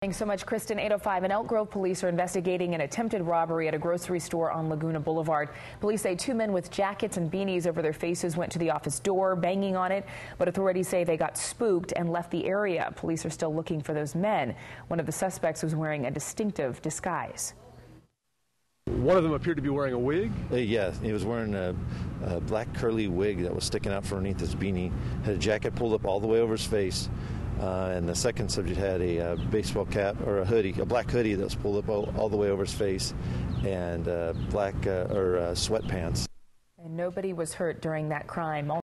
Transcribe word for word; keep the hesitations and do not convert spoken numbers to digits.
Thanks so much, Kristen. eight oh five, and Elk Grove police are investigating an attempted robbery at a grocery store on Laguna Boulevard. Police say two men with jackets and beanies over their faces went to the office door, banging on it, but authorities say they got spooked and left the area. Police are still looking for those men. One of the suspects was wearing a distinctive disguise. One of them appeared to be wearing a wig? Uh, yeah, he was wearing a, a black curly wig that was sticking out from underneath his beanie, had a jacket pulled up all the way over his face. Uh, and the second subject had a uh, baseball cap or a hoodie, a black hoodie that was pulled up all, all the way over his face, and uh, black uh, or uh, sweatpants. And nobody was hurt during that crime.